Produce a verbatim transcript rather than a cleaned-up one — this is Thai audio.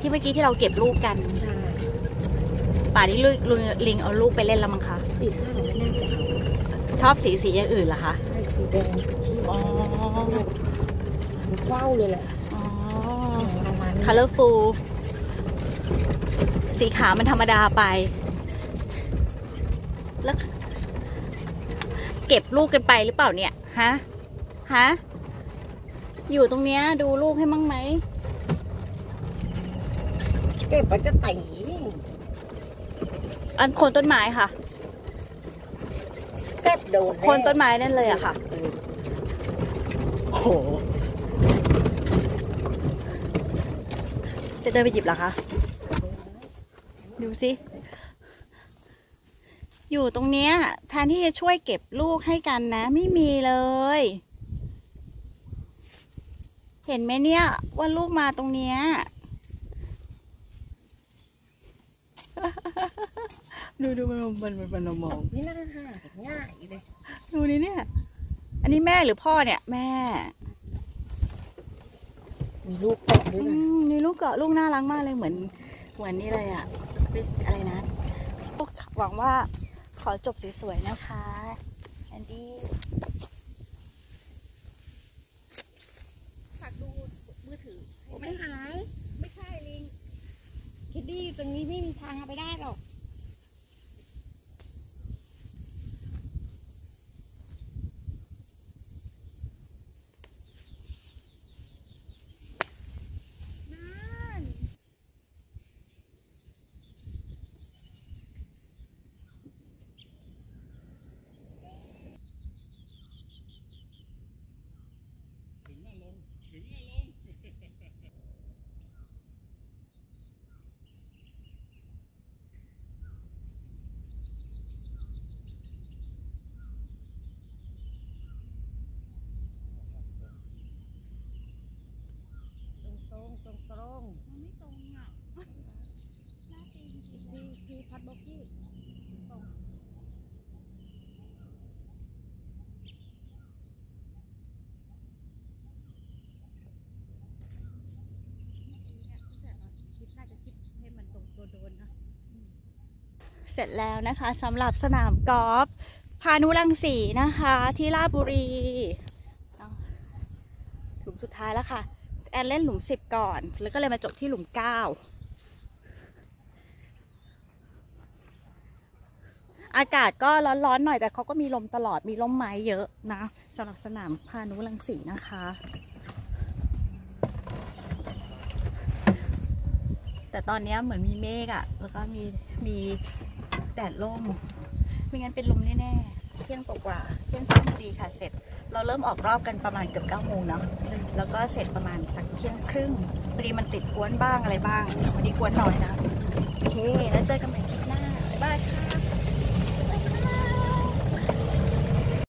ที่เมื่อกี้ที่เราเก็บลูกกันใช่ป่านี้ลุงลิงเอาลูกไปเล่นแล้วมั้งคะสีข้าวไม่แน่ใจชอบสีสีอย่างอื่นเหรอคะสีแดงสีเขียวอ๋อมันว้าวเลยแหละอ๋อ colorful สีขาวมันธรรมดาไปแล้วเก็บลูกกันไปหรือเปล่าเนี่ยฮะฮะอยู่ตรงเนี้ยดูลูกให้มั่งไหมเก็บมันจะไต่อันโคนต้นไม้ค่ะเก็บโดนโคนต้นไม้นั่นเลยอะค่ะโอ้โหจะเดินไปหยิบเหรอคะดูสิอยู่ตรงเนี้ยแทนที่จะช่วยเก็บลูกให้กันนะไม่มีเลยเห็นไหมเนี่ยว่าลูกมาตรงเนี้ยดูดูมันมันมันมันมองนี่น่าหาง่ายเลยดูนี่เนี่ยอันนี้แม่หรือพ่อเนี่ยแม่มีลูกเกาะด้วยมีลูกเกาะลูกน่ารักมากเลยเหมือนเหมือนนี่เลยอ่ะอะไรนะหวังว่าขอจบสวยๆนะคะแอนดี้ฝากดูมือถือไม่หายไม่ใช่ลิงคิดดี้ตรงนี้ไม่มีทางเอาไปได้หรอกตรงตรงตรงมันไม่ตรงอ่ะหน้าตีจริงๆทีพัดบ็อกกี้ตรงเสร็จแล้วนะคะสำหรับสนามกอล์ฟพานุรังสีนะคะที่ราชบุรีหลุมสุดท้ายแล้วค่ะแอนเล่นหลุมสิบก่อนแล้วก็เลยมาจบที่หลุมเก้าอากาศก็ร้อนๆหน่อยแต่เขาก็มีลมตลอดมีร่มไม้เยอะนะสำหรับสนามพานุรังสีนะคะแต่ตอนนี้เหมือนมีเมฆอะแล้วก็มีมีแดดร่มไม่งั้นเป็นลมแน่ๆเที่ยงกว่าเที่ยงครึ่งพอดีค่ะเสร็จเราเริ่มออกรอบกันประมาณเกือบเก้าโมงเนาะแล้วก็เสร็จประมาณสักเที่ยงครึ่งพอดีมันติดกวนบ้างอะไรบ้างพอดีกวนน้อยนะโอเคแล้วเจอกันใหม่คลิปหน้าบ๊ายบายค่ะ